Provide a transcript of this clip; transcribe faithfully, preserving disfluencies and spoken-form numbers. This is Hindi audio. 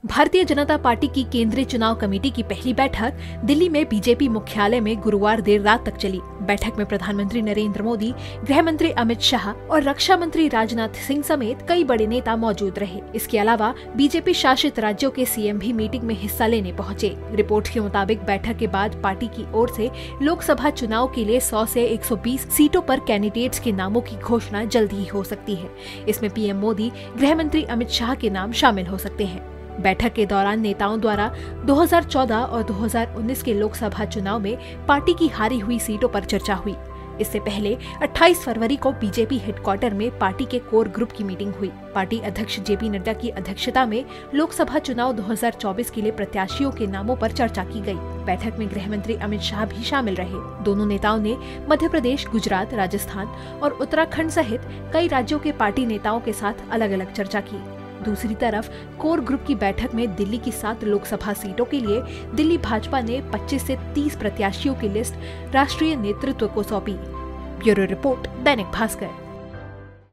भारतीय जनता पार्टी की केंद्रीय चुनाव कमेटी की पहली बैठक दिल्ली में बीजेपी मुख्यालय में गुरुवार देर रात तक चली। बैठक में प्रधानमंत्री नरेंद्र मोदी, गृह मंत्री अमित शाह और रक्षा मंत्री राजनाथ सिंह समेत कई बड़े नेता मौजूद रहे। इसके अलावा बीजेपी शासित राज्यों के सीएम भी मीटिंग में हिस्सा लेने पहुंचे। रिपोर्ट के मुताबिक बैठक के बाद पार्टी की ओर से लोकसभा चुनाव के लिए सौ से एक सौ बीस सीटों पर कैंडिडेट्स के नामों की घोषणा जल्द ही हो सकती है। इसमें पीएम मोदी, गृह मंत्री अमित शाह के नाम शामिल हो सकते हैं। बैठक के दौरान नेताओं द्वारा दो हज़ार चौदह और दो हज़ार उन्नीस के लोकसभा चुनाव में पार्टी की हारी हुई सीटों पर चर्चा हुई। इससे पहले अट्ठाईस फरवरी को बीजेपी हेडक्वार्टर में पार्टी के कोर ग्रुप की मीटिंग हुई। पार्टी अध्यक्ष जेपी नड्डा की अध्यक्षता में लोकसभा चुनाव दो हज़ार चौबीस के लिए प्रत्याशियों के नामों पर चर्चा की गई। बैठक में गृह मंत्री अमित शाह भी शामिल रहे। दोनों नेताओं ने मध्य प्रदेश, गुजरात, राजस्थान और उत्तराखंड सहित कई राज्यों के पार्टी नेताओं के साथ अलग अलग चर्चा की। दूसरी तरफ कोर ग्रुप की बैठक में दिल्ली की सात लोकसभा सीटों के लिए दिल्ली भाजपा ने पच्चीस से तीस प्रत्याशियों की लिस्ट राष्ट्रीय नेतृत्व को सौंपी। Bureau report, Dainik Bhaskar.